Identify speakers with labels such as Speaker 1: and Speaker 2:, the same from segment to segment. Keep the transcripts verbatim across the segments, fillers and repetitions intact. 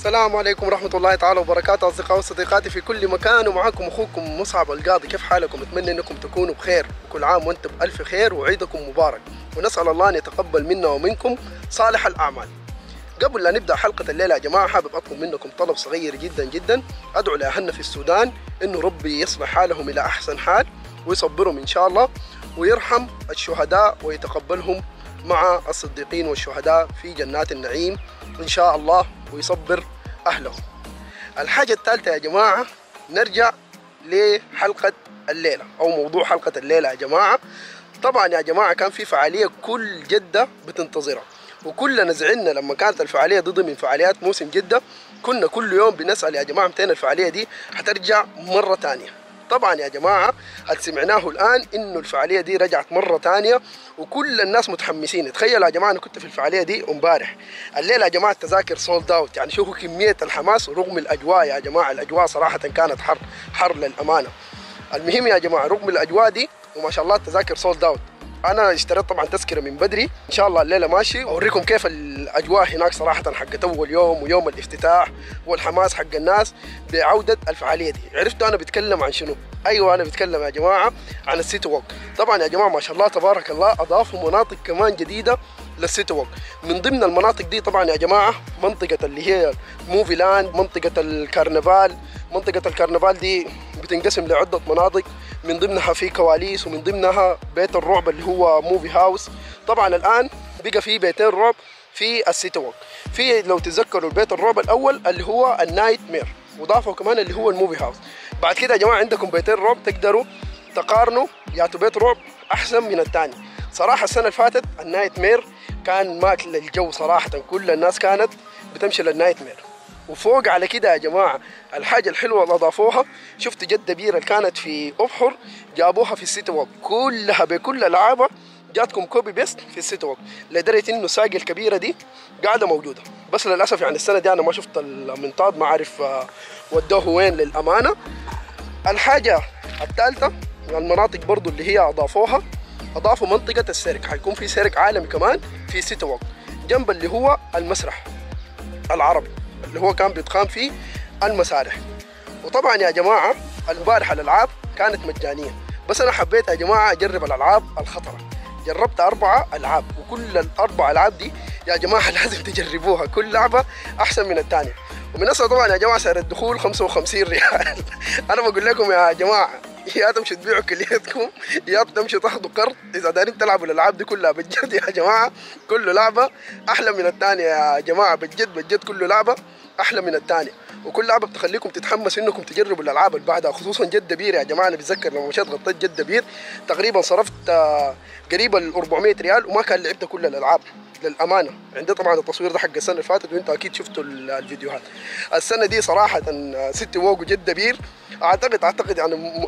Speaker 1: السلام عليكم ورحمة الله تعالى وبركاته أصدقائي وصديقاتي في كل مكان، ومعكم أخوكم مصعب القاضي. كيف حالكم؟ أتمنى أنكم تكونوا بخير وكل عام وأنتم بألف خير وعيدكم مبارك، ونسأل الله أن يتقبل منا ومنكم صالح الأعمال. قبل لا نبدأ حلقة الليلة يا جماعة حابب أطلب منكم طلب صغير جدا جدا. أدعو لأهلنا في السودان أنه ربي يصلح حالهم إلى أحسن حال ويصبرهم إن شاء الله، ويرحم الشهداء ويتقبلهم مع الصديقين والشهداء في جنات النعيم إن شاء الله، ويصبر أهلهم. الحاجة الثالثة يا جماعة، نرجع لحلقة الليلة أو موضوع حلقة الليلة يا جماعة. طبعا يا جماعة كان في فعالية كل جدة بتنتظرها، وكلنا زعلنا لما كانت الفعالية ضد من فعاليات موسم جدة. كنا كل يوم بنسأل يا جماعة متين الفعالية دي هترجع مرة تانية. طبعا يا جماعة اللي سمعناه الآن إنه الفعالية دي رجعت مرة تانية وكل الناس متحمسين. تخيلوا يا جماعة أنا كنت في الفعالية دي امبارح. الليلة يا جماعة التذاكر سولد اوت، يعني شوفوا كمية الحماس رغم الأجواء يا جماعة. الأجواء صراحة كانت حر حر للأمانة. المهم يا جماعة رغم الأجواء دي وما شاء الله التذاكر سولد اوت. أنا اشتريت طبعا تذكرة من بدري، إن شاء الله الليلة ماشي أوريكم كيف الأجواء هناك صراحة حقت أول يوم ويوم الافتتاح والحماس حق الناس بعودة الفعالية دي. عرفتوا أنا بتكلم عن شنو؟ أيوة أنا بتكلم يا جماعة عن السيتي ووك. طبعا يا جماعة ما شاء الله تبارك الله أضافوا مناطق كمان جديدة للسيتي ووك. من ضمن المناطق دي طبعا يا جماعة منطقة اللي هي موفي لاند، منطقة الكرنفال. منطقة الكرنفال دي بتنقسم لعدة مناطق، من ضمنها في كواليس ومن ضمنها بيت الرعب اللي هو موفي هاوس. طبعا الآن بقى في بيتين رعب في السيتي ووك. في لو تتذكروا البيت الرعب الأول اللي هو النايت مير، وضافوا كمان اللي هو الموفي هاوس. بعد كده يا جماعة عندكم بيتين رعب تقدروا تقارنوا ياتوا بيت رعب أحسن من الثاني. صراحة السنة اللي فاتت النايت مير كان ماكل الجو صراحة، كل الناس كانت بتمشي للنايت مير. وفوق على كده يا جماعة الحاجة الحلوة اللي أضافوها، شفت جدة بير اللي كانت في أبحر جابوها في السيتي ووك كلها بكل ألعابها، جاتكم كوبي بيست في السيتي ووك، لدرجة إنه الساقية الكبيرة دي قاعدة موجودة. بس للأسف يعني السنة دي أنا ما شفت المنطاد، ما أعرف ودوه وين للأمانة. الحاجة الثالثة المناطق برضو اللي هي أضافوها، أضافوا منطقة السيرك. حيكون في سيرك عالمي كمان في السيتي ووك جنب اللي هو المسرح العربي اللي هو كان بيتقام فيه المسارح. وطبعا يا جماعة البارحة الألعاب كانت مجانية، بس أنا حبيت يا جماعة أجرب الألعاب الخطرة. جربت أربعة ألعاب وكل الأربع ألعاب دي يا جماعة لازم تجربوها، كل لعبة أحسن من الثانية. ومن أصلا طبعا يا جماعة سعر الدخول خمسة وخمسين ريال. أنا بقول لكم يا جماعة يا تمشوا تبيعوا كليتكم يا تمشوا تاخذوا قرض إذا دارين تلعبوا الألعاب دي كلها بجد يا جماعة. كل لعبة أحلى من الثانية يا جماعة، بجد بجد كل لعبة أحلى من الثانية، وكل لعبة بتخليكم تتحمسوا إنكم تجربوا الألعاب اللي بعدها، خصوصا جدة بير يا جماعة. أنا بتذكر لما مشيت غطيت جدة بير تقريبا صرفت قريب ال أربعمية ريال وما كان لعبت كل الألعاب للأمانة. عندي طبعا التصوير ده حق السنة اللي فاتت وأنتوا أكيد شفتوا الفيديوهات. السنة دي صراحة سيتي ووك وجدة بير أعتقد أعتقد يعني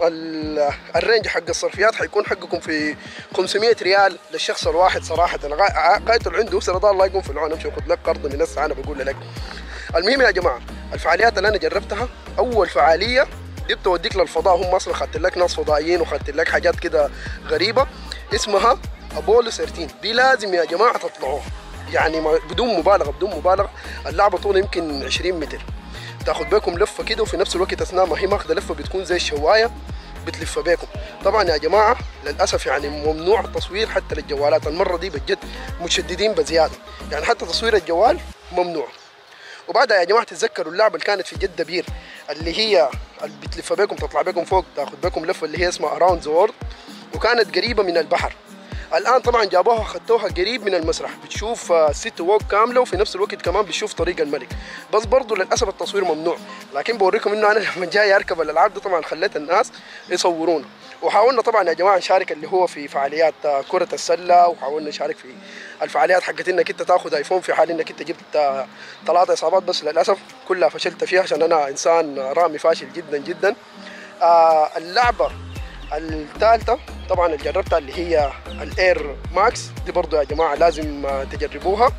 Speaker 1: الرينج حق الصرفيات حيكون حقكم في خمسمية ريال للشخص الواحد. صراحة غاية اللي عنده أسرة ده الله يكون في العون، امشي خذ لك قرض من هسه أنا بقول لك. المهم يا جماعة الفعاليات اللي أنا جربتها، أول فعالية دي بتوديك للفضاء، هم أصلا خدت لك ناس فضائيين وخدت لك حاجات كده غريبة اسمها أبولو ثلاثة عشر. دي لازم يا جماعة تطلعوها، يعني بدون مبالغة بدون مبالغة. اللعبة طولها يمكن عشرين متر، تاخد بكم لفة كده وفي نفس الوقت أثناء ما هي ماخذة لفة بتكون زي الشواية بتلف بكم. طبعا يا جماعة للأسف يعني ممنوع التصوير حتى للجوالات. المرة دي بجد متشددين بزيادة، يعني حتى تصوير الجوال ممنوع. وبعدها يا جماعة تتذكروا اللعبة اللي كانت في جدة بير اللي هي اللي بتلف بكم تطلع بكم فوق تاخد بكم لفة اللي هي اسمها أراوند ذا وورلد، وكانت قريبة من البحر. الآن طبعا جابوها خدوها قريب من المسرح، بتشوف سيتي ووك كاملة وفي نفس الوقت كمان بتشوف طريق الملك. بس برضو للأسف التصوير ممنوع، لكن بوريكم إنه أنا لما جاي أركب الألعاب دي طبعا خليت الناس يصورونا. وحاولنا طبعا يا جماعة نشارك اللي هو في فعاليات كرة السلة، وحاولنا نشارك في الفعاليات حقت إنك أنت تاخذ آيفون في حال إنك أنت جبت ثلاثة إصابات، بس للأسف كلها فشلت فيها عشان أنا إنسان رامي فاشل جدا جدا. آه اللعبة الثالثة طبعا اللي جربتها اللي هي الاير ماكس، دي برضو يا جماعة لازم تجربوها.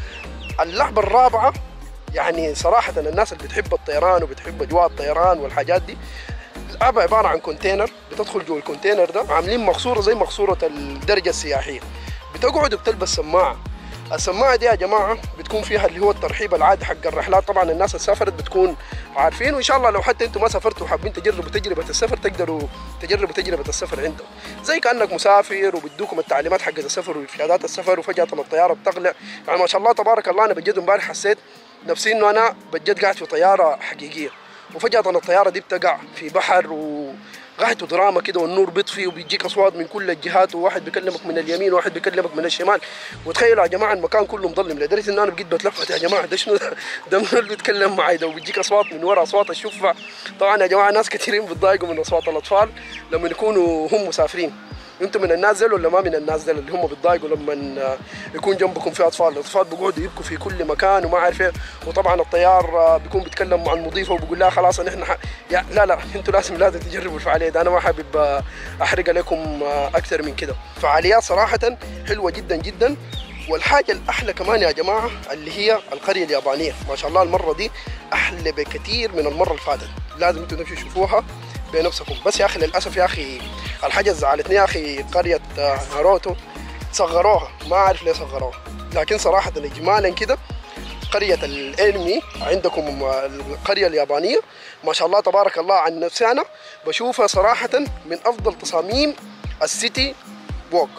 Speaker 1: اللعبة الرابعة يعني صراحة الناس اللي بتحب الطيران وبتحب أجواء الطيران والحاجات دي، لعبة عبارة عن كونتينر، بتدخل جوا الكونتينر ده عاملين مقصورة زي مقصورة الدرجة السياحية، بتقعد وبتلبس سماعة السماعه دي يا جماعه بتكون فيها اللي هو الترحيب العادي حق الرحلات. طبعا الناس اللي سافرت بتكون عارفين، وان شاء الله لو حتى انتم ما سافرتوا وحابين تجربوا تجربه السفر تقدروا تجربوا تجربه السفر عندهم، زي كانك مسافر وبدوكم التعليمات حق السفر وارشادات السفر، وفجاه الطياره بتقلع. يعني ما شاء الله تبارك الله، انا بجد امبارح حسيت نفسي انه انا بجد قاعد في طياره حقيقيه، وفجاه الطياره دي بتقع في بحر و قاعد دراما كده، والنور بيطفي وبيجيك اصوات من كل الجهات، وواحد بيكلمك من اليمين وواحد بيكلمك من الشمال. وتخيلوا يا جماعه المكان كله مظلم لدرجه ان انا بقيت بتلفت يا جماعه ده شنو ده, ده منو اللي بيتكلم معي ده، وبيجيك اصوات من ورا، اصوات الشفع. طبعا يا جماعه ناس كثيرين بيتضايقوا من اصوات الاطفال لما يكونوا هم مسافرين. انتم من الناس دول ولا ما من الناس دول اللي هم بيتضايقوا لما يكون جنبكم في اطفال؟ الاطفال بيقعدوا يبكوا في كل مكان وما عارف ايه، وطبعا الطيار بيكون بيتكلم مع المضيفه وبيقول لها خلاص نحن ح... يعني لا لا انتم لازم لازم تجربوا الفعاليه ده. انا ما حابب احرق عليكم اكثر من كده. فعاليات صراحه حلوه جدا جدا. والحاجه الاحلى كمان يا جماعه اللي هي القريه اليابانيه، ما شاء الله المره دي احلى بكثير من المره اللي فاتت. لازم انتم تمشوا تشوفوها بنفسكم. بس يا اخي للاسف يا اخي الحاجه زعلتني يا اخي، قريه ناروتو صغروها، ما اعرف ليه صغروها، لكن صراحه اجمالا كده قريه الانمي عندكم القريه اليابانيه ما شاء الله تبارك الله. عن نفسي انا بشوفها صراحه من افضل تصاميم السيتي ووك.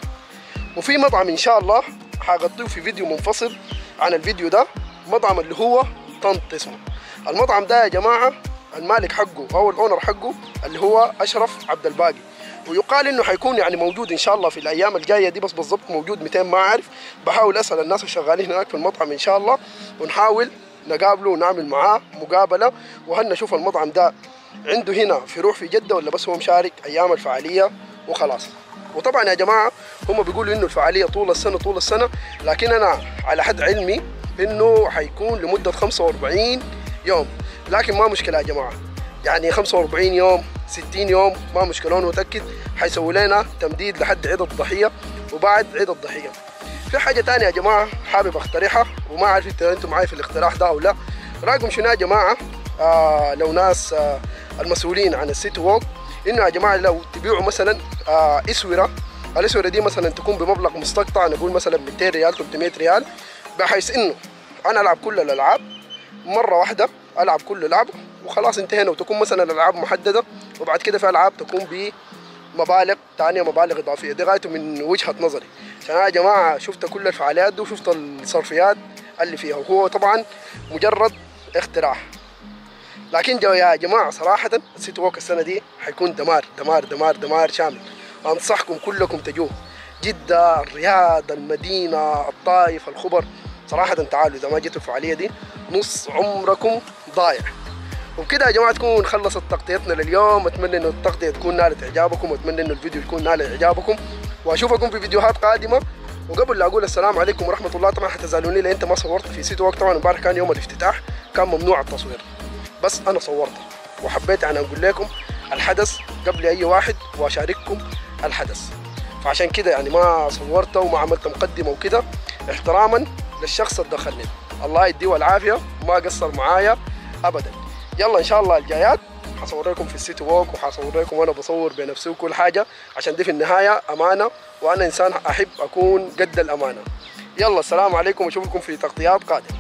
Speaker 1: وفي مطعم ان شاء الله حاغطيه في فيديو منفصل عن الفيديو ده، مطعم اللي هو طنط اسمه. المطعم ده يا جماعه المالك حقه او الاونر حقه اللي هو اشرف عبد الباقي، ويقال انه حيكون يعني موجود ان شاء الله في الايام الجايه دي، بس بالضبط موجود مئتين ما اعرف. بحاول اسال الناس الشغالين هناك في المطعم ان شاء الله، ونحاول نقابله ونعمل معاه مقابله، وهل نشوف المطعم ده عنده هنا فروع في جده ولا بس هو مشارك ايام الفعاليه وخلاص. وطبعا يا جماعه هم بيقولوا انه الفعاليه طول السنه طول السنه، لكن انا على حد علمي انه حيكون لمده خمسة وأربعين يوم. لكن ما مشكله يا جماعه، يعني خمسة وأربعين يوم ستين يوم ما مشكله. انا متاكد حيسوي لنا تمديد لحد عيد الضحيه وبعد عيد الضحيه. في حاجه ثانيه يا جماعه حابب اقترحها، وما عارف انتم معي في الاقتراح ده او لا. رايكم شنو يا جماعه آه لو ناس آه المسؤولين عن السيتي ووك انه يا جماعه لو تبيعوا مثلا آه اسوره، الاسوره دي مثلا تكون بمبلغ مستقطع، نقول مثلا مئتين ريال ثلاثمئة ريال، بحيث انه انا العب كل الالعاب مره واحده، العب كل لعبه وخلاص انتهينا، وتكون مثلا الالعاب محدده، وبعد كده في العاب تكون بمبالغ ثانيه مبالغ اضافيه. دي غايته من وجهه نظري، عشان يا جماعه شفت كل الفعاليات دي وشفت الصرفيات اللي فيها، وهو طبعا مجرد اختراع. لكن جو يا جماعه صراحه السيتي ووك السنه دي حيكون دمار دمار دمار دمار شامل. انصحكم كلكم تجوه، جده، الرياض، المدينه، الطائف، الخبر. صراحه تعالوا اذا ما جيتوا الفعاليه دي نص عمركم ضايع. وبكده يا جماعه تكون خلصت تغطيتنا لليوم. اتمنى انه التغطيه تكون نالت اعجابكم، واتمنى انه الفيديو يكون نال اعجابكم، واشوفكم في فيديوهات قادمه. وقبل لا اقول السلام عليكم ورحمه الله، طبعا حتزعلوني لو انت ما صورت في سيتي ووك. طبعا امبارح كان يوم الافتتاح، كان ممنوع التصوير، بس انا صورت وحبيت يعني اقول لكم الحدث قبل اي واحد واشارككم الحدث. فعشان كده يعني ما صورته وما عملت مقدمه وكده، احتراما للشخص اللي دخلني. الله يديه العافيه، ما قصر معايا ابدا. يلا ان شاء الله الجايات حصور لكم في السيتي ووك، وحصور لكم وانا بصور بنفسي وكل حاجه، عشان دي في النهايه امانه، وانا انسان احب اكون قد الامانه. يلا السلام عليكم، واشوفكم في تغطيات قادمه.